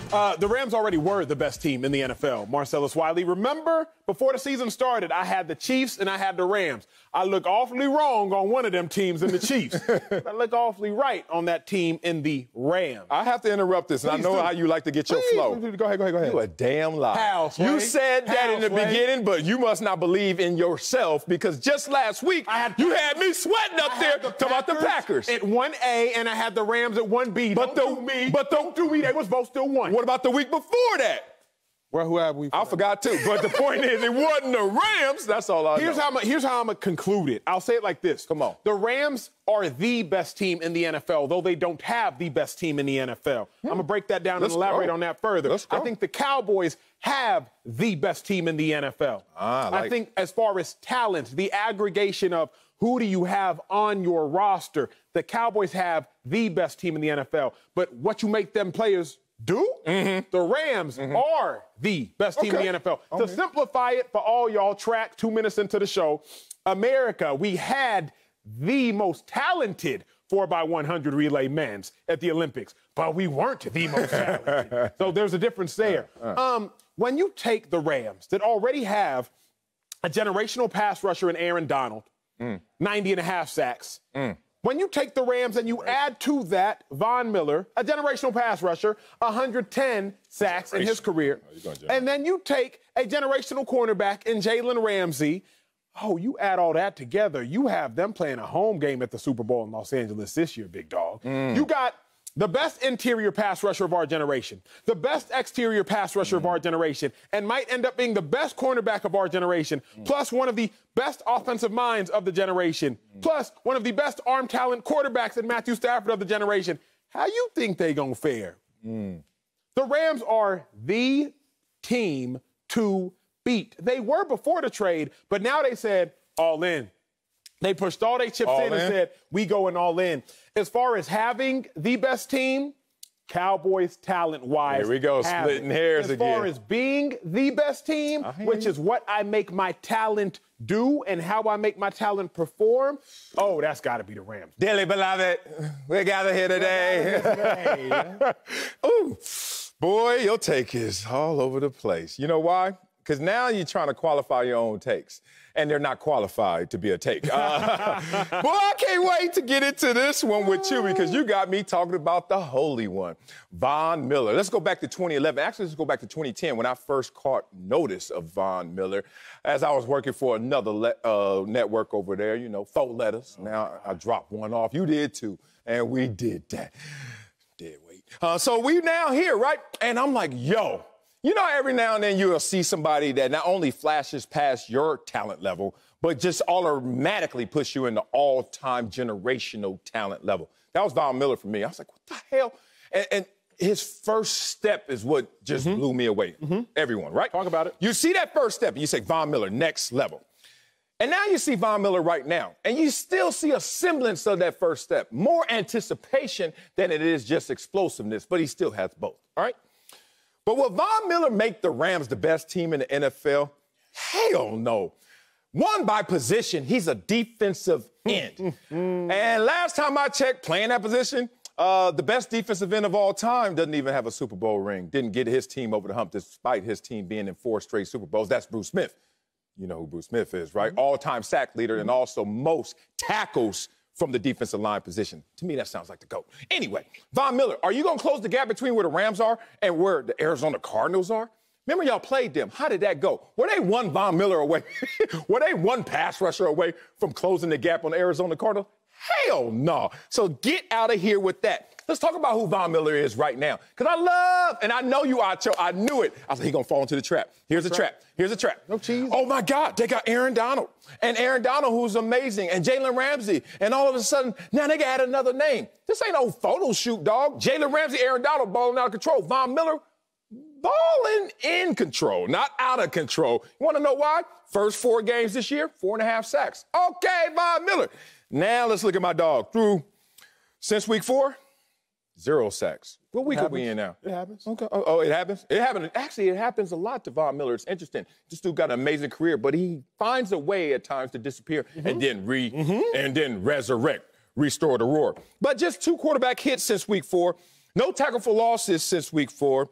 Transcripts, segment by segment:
The Rams already were the best team in the NFL, Marcellus Wiley. Remember, before the season started, I had the Chiefs and I had the Rams. I look awfully wrong on one of them teams in the Chiefs. I look awfully right on that team in the Rams. I have to interrupt this, and I know how you like to get your flow. Go ahead. You a damn lie. How, you said that in the beginning, but you must not believe in yourself because just last week, you had me sweating up there talking about the Packers. At 1A, and I had the Rams at 1B. Don't do me. They was both still 1. What about the week before that? Well, who have we? I forgot too. But the point is, it wasn't the Rams. That's all I know. Here's how I'm going to conclude it. I'll say it like this. Come on. The Rams are the best team in the NFL, though they don't have the best team in the NFL. I'm going to break that down and elaborate on that further. I think the Cowboys have the best team in the NFL. I think as far as talent, the aggregation of who do you have on your roster, the Cowboys have the best team in the NFL. But what you make them players do? The Rams are the best team in the NFL. To simplify it for all y'all, track 2 minutes into the show, America, we had the most talented 4x100 relay men's at the Olympics, but we weren't the most talented. So there's a difference there. When you take the Rams that already have a generational pass rusher in Aaron Donald, 90.5 sacks, when you take the Rams and you add to that Von Miller, a generational pass rusher, 110 sacks in his career, and then you take a generational cornerback in Jalen Ramsey, you add all that together, you have them playing a home game at the Super Bowl in Los Angeles this year, big dog. You got the best interior pass rusher of our generation, the best exterior pass rusher of our generation, and might end up being the best cornerback of our generation, plus one of the best offensive minds of the generation, plus one of the best arm talent quarterbacks in Matthew Stafford of the generation. How you think they gonna fare? The Rams are the team to beat. They were before the trade, but now they said all in. They pushed all their chips in and said, we going all in. As far as having the best team, Cowboys talent-wise. Here we go, splitting hairs again. As far as being the best team, which is what I make my talent do and how I make my talent perform, that's got to be the Rams. Dearly beloved, we gather here today. Ooh, boy, your take is all over the place. You know why? Because now you're trying to qualify your own takes, and they're not qualified to be a take. Boy, I can't wait to get into this one with you because you got me talking about the holy one, Von Miller. Let's go back to 2011. Actually, let's go back to 2010 when I first caught notice of Von Miller as I was working for another network over there, 4 letters. Now I dropped one off. You did too, and we did that. Dead weight. So we now here, right? And I'm like, yo. Every now and then you'll see somebody that not only flashes past your talent level, but just automatically puts you in the all-time generational talent level. That was Von Miller for me. I was like, what the hell? And his first step is what just blew me away. Everyone, right? Talk about it. You see that first step, and you say, Von Miller, next level. And now you see Von Miller right now, and you still see a semblance of that first step. More anticipation than it is just explosiveness, but he still has both, all right? But will Von Miller make the Rams the best team in the NFL? Hell no. One, by position, he's a defensive end. And last time I checked, playing that position, the best defensive end of all time doesn't even have a Super Bowl ring. Didn't get his team over the hump despite his team being in 4 straight Super Bowls. That's Bruce Smith. You know who Bruce Smith is, right? All-time sack leader and also most tackles from the defensive line position. To me, that sounds like the GOAT. Anyway, Von Miller, are you going to close the gap between where the Rams are and where the Arizona Cardinals are? Remember y'all played them. How did that go? Were they one Von Miller away? Were they one pass rusher away from closing the gap on the Arizona Cardinals? Hell no. So get out of here with that. Let's talk about who Von Miller is right now. Because I love, and I know you, Acho. I knew it. I was like, he's going to fall into the trap. Here's a trap. Here's a trap. No cheese. Oh, my God. They got Aaron Donald. And Aaron Donald, who's amazing. And Jalen Ramsey. And all of a sudden, now they got another name. This ain't no photo shoot, dog. Jalen Ramsey, Aaron Donald balling out of control. Von Miller balling in control, not out of control. You want to know why? First 4 games this year, 4.5 sacks. Okay, Von Miller. Now let's look at my dog. Since week 4, 0 sacks. What week are we in now? It happens. Okay. Oh, it happens? It happens. Actually, it happens a lot to Von Miller. It's interesting. This dude got an amazing career, but he finds a way at times to disappear and then resurrect, restore the roar. But just 2 quarterback hits since week 4. No tackle for losses since week 4.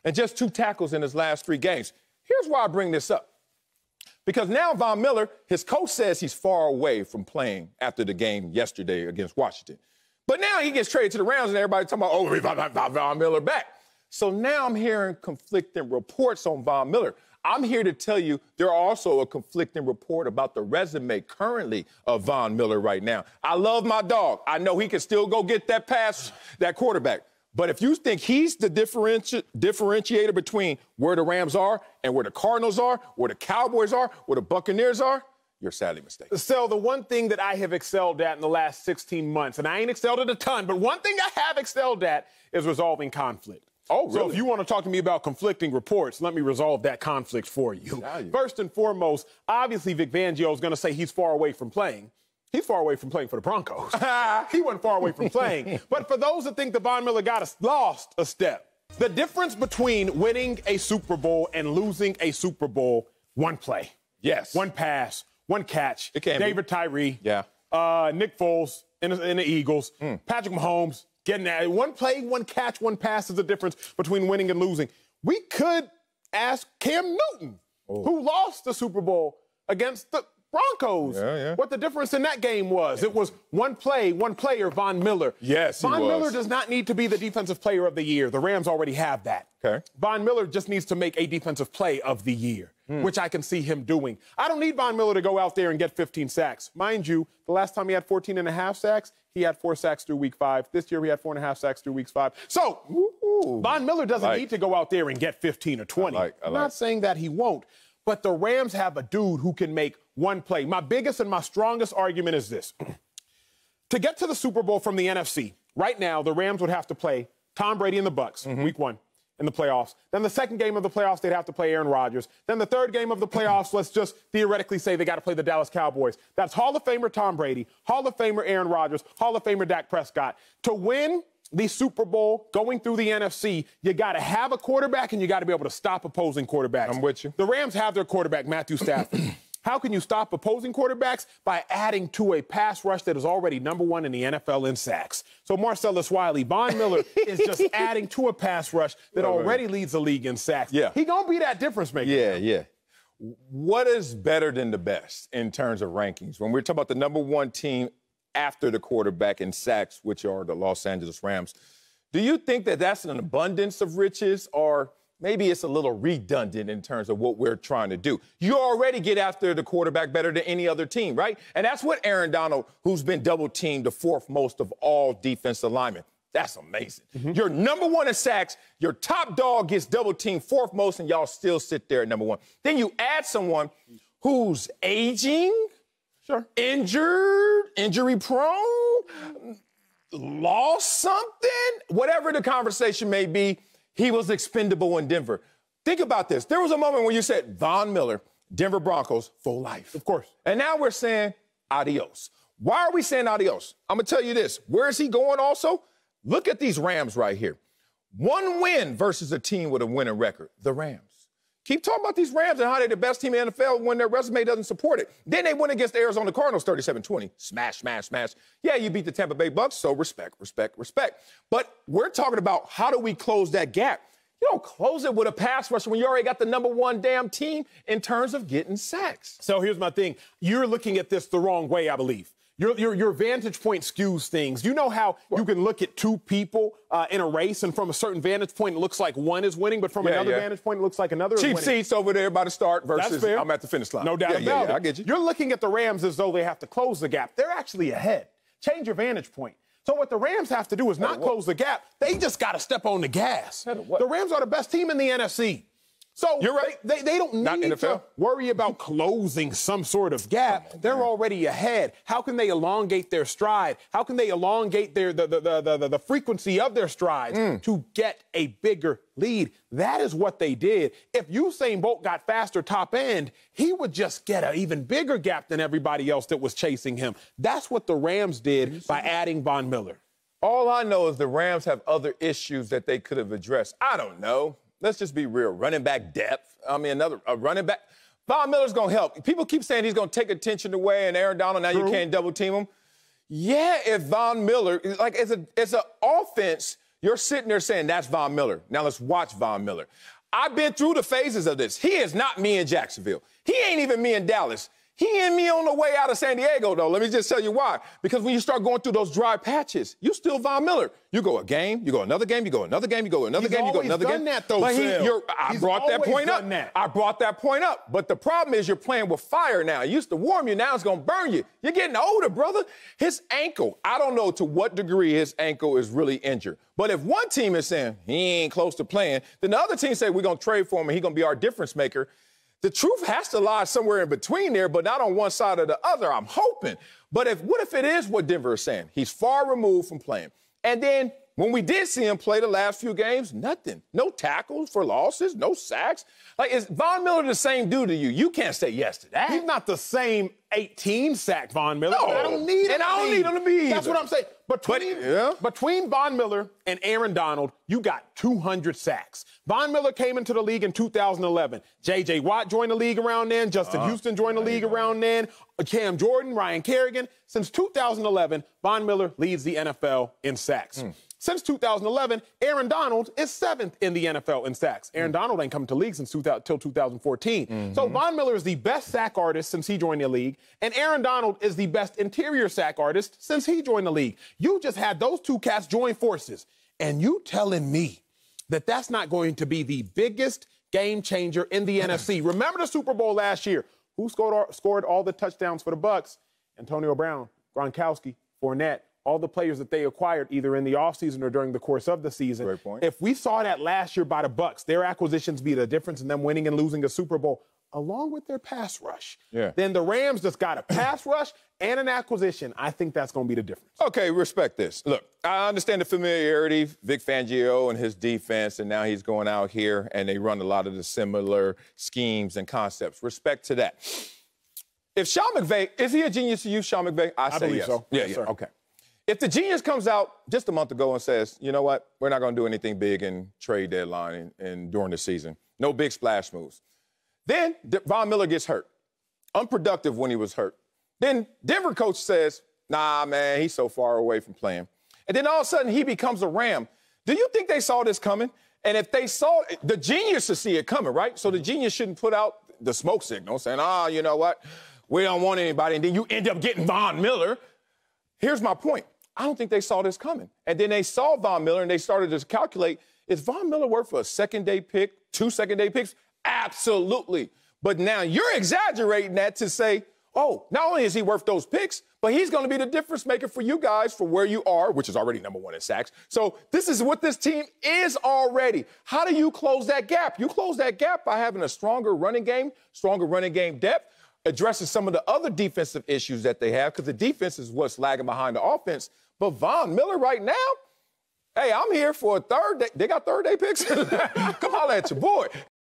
and just 2 tackles in his last 3 games. Here's why I bring this up. Because now Von Miller, his coach says he's far away from playing after the game yesterday against Washington. But now he gets traded to the Rams, and everybody's talking about, oh, Von Miller back. So now I'm hearing conflicting reports on Von Miller. I'm here to tell you there are also a conflicting report about the resume currently of Von Miller right now. I love my dog. I know he can still go get that pass, that quarterback. But if you think he's the differentiator between where the Rams are and where the Cardinals are, where the Cowboys are, where the Buccaneers are, you're sadly mistaken. So the one thing that I have excelled at in the last 16 months, and I ain't excelled at a ton, but one thing I have excelled at is resolving conflict. Oh, really? So if you want to talk to me about conflicting reports, let me resolve that conflict for you. First and foremost, obviously Vic Fangio is going to say he's far away from playing. He's far away from playing for the Broncos. He wasn't far away from playing. But for those that think that Von Miller lost a step, the difference between winning a Super Bowl and losing a Super Bowl, one play. Yes. One pass, one catch. It can David Tyree. Yeah. Nick Foles in the Eagles. Patrick Mahomes getting that. One play, one catch, one pass is the difference between winning and losing. We could ask Cam Newton, who lost the Super Bowl against the Broncos, what the difference in that game was. It was one play, one player, Von Miller. Yes, Von Miller does not need to be the defensive player of the year. The Rams already have that. Okay. Von Miller just needs to make a defensive play of the year, which I can see him doing. I don't need Von Miller to go out there and get 15 sacks. Mind you, the last time he had 14.5 sacks, he had 4 sacks through week 5. This year, he had 4.5 sacks through week 5. So, Von Miller doesn't need to go out there and get 15 or 20. I'm not saying that he won't. But the Rams have a dude who can make one play. My biggest and my strongest argument is this. To get to the Super Bowl from the NFC, right now, the Rams would have to play Tom Brady and the Bucs, week 1 in the playoffs. Then the second game of the playoffs, they'd have to play Aaron Rodgers. Then the third game of the playoffs, let's just theoretically say they got to play the Dallas Cowboys. That's Hall of Famer Tom Brady, Hall of Famer Aaron Rodgers, Hall of Famer Dak Prescott. To win the Super Bowl going through the NFC, you got to have a quarterback and you got to be able to stop opposing quarterbacks. I'm with you. The Rams have their quarterback, Matthew Stafford. How can you stop opposing quarterbacks? By adding to a pass rush that is already #1 in the NFL in sacks. So Marcellus, Wiley, Von Miller is just adding to a pass rush that already leads the league in sacks. Yeah. He going to be that difference maker. Yeah. What is better than the best in terms of rankings? When we're talking about the #1 team after the quarterback in sacks, which are the Los Angeles Rams, do you think that that's an abundance of riches, or maybe it's a little redundant in terms of what we're trying to do? You already get after the quarterback better than any other team, right? And that's what Aaron Donald, who's been double-teamed the 4th most of all defensive linemen. That's amazing. You're #1 in sacks. Your top dog gets double-teamed 4th most, and y'all still sit there at #1. Then you add someone who's aging, injured, injury-prone, lost something, whatever the conversation may be. He was expendable in Denver. Think about this. There was a moment when you said Von Miller, Denver Broncos, for life. Of course. And now we're saying adios. Why are we saying adios? I'm going to tell you this. Where is he going also? Look at these Rams right here. 1 win versus a team with a winning record. The Rams. Keep talking about these Rams and how they're the best team in the NFL when their resume doesn't support it. Then they went against the Arizona Cardinals 37-20. Smash. Yeah, you beat the Tampa Bay Bucks, so respect. But we're talking about how do we close that gap. You don't close it with a pass rush when you already got the #1 damn team in terms of getting sacks. So here's my thing. You're looking at this the wrong way, I believe. Your vantage point skews things. You know how you can look at 2 people in a race, and from a certain vantage point, it looks like one is winning, but from another vantage point, it looks like another is winning. Cheap seats over there by the start versus I'm at the finish line. No doubt about it. I get you. You're looking at the Rams as though they have to close the gap. They're actually ahead. Change your vantage point. So what the Rams have to do is not close the gap. They just got to step on the gas. The Rams are the best team in the NFC. So you're right. They don't need to worry about closing some sort of gap. They're already ahead. How can they elongate their stride? How can they elongate the frequency of their strides to get a bigger lead? That is what they did. If Usain Bolt got faster top end, he would just get an even bigger gap than everybody else that was chasing him. That's what the Rams did by adding Von Miller. All I know is the Rams have other issues that they could have addressed. I don't know. Let's just be real. Running back depth. I mean, a running back. Von Miller's going to help. People keep saying he's going to take attention away, and Aaron Donald, now you can't double team him. Yeah, if Von Miller, like, it's an offense, You're sitting there saying, that's Von Miller. Now let's watch Von Miller. I've been through the phases of this. He is not me in Jacksonville. He ain't even me in Dallas. He and me on the way out of San Diego, though. Let me just tell you why. Because when you start going through those dry patches, you still Von Miller. You go a game, you go another game, you go another game, you go another game, you go another game. That, though, but I brought that point up. I brought that point up. But the problem is you're playing with fire now. It used to warm you, now it's going to burn you. You're getting older, brother. His ankle, I don't know to what degree his ankle is really injured. But if one team is saying he ain't close to playing, then the other team say we're going to trade for him and he's going to be our difference maker. The truth has to lie somewhere in between there, but not on one side or the other, I'm hoping. But what if it is what Denver is saying? He's far removed from playing. And then when we did see him play the last few games, nothing. No tackles for losses, no sacks. Like, is Von Miller the same dude to you? You can't say yes to that. He's not the same 18-sack Von Miller. No. I don't need him. And I don't need him to be either. That's what I'm saying. Between Von Miller and Aaron Donald, you got 200 sacks. Von Miller came into the league in 2011. J.J. Watt joined the league around then. Justin Houston joined the league around then. Cam Jordan, Ryan Kerrigan. Since 2011, Von Miller leads the NFL in sacks. Since 2011, Aaron Donald is 7th in the NFL in sacks. Aaron Donald ain't come to the league since till 2014. So Von Miller is the best sack artist since he joined the league, and Aaron Donald is the best interior sack artist since he joined the league. You just had those two cats join forces, and you telling me that that's not going to be the biggest game changer in the NFC. Remember the Super Bowl last year. Who scored all the touchdowns for the Bucs? Antonio Brown, Gronkowski, Fournette. All the players that they acquired either in the offseason or during the course of the season. Great point. If we saw that last year by the Bucs, their acquisitions be the difference in them winning and losing a Super Bowl, along with their pass rush, then the Rams just got a pass rush and an acquisition. I think that's going to be the difference. Okay, respect this. Look, I understand the familiarity, Vic Fangio and his defense, and now he's going out here and they run a lot of the similar schemes and concepts. Respect to that. If Sean McVay, is he a genius to you, Sean McVay? I say believe yes. So. Yeah, yes, sir. Okay. If the genius comes out just a month ago and says, you know what, we're not going to do anything big in trade deadline and during the season, no big splash moves. Then Von Miller gets hurt, unproductive when he was hurt. Then Denver coach says, nah, man, he's so far away from playing. And then all of a sudden he becomes a Ram. Do you think they saw this coming? And if they saw it, the genius to see it coming, right? So the genius shouldn't put out the smoke signal saying, you know what, we don't want anybody. And then you end up getting Von Miller. Here's my point. I don't think they saw this coming. And then they saw Von Miller and they started to calculate, is Von Miller worth a second-day pick, 2 second-day picks? Absolutely. But now you're exaggerating that to say, not only is he worth those picks, but he's going to be the difference maker for you guys for where you are, which is already #1 in sacks. So this is what this team is already. How do you close that gap? You close that gap by having a stronger running game depth, addresses some of the other defensive issues that they have, because the defense is what's lagging behind the offense. But Von Miller right now, hey, I'm here for a third day. They got third-day picks? Come holler at your boy.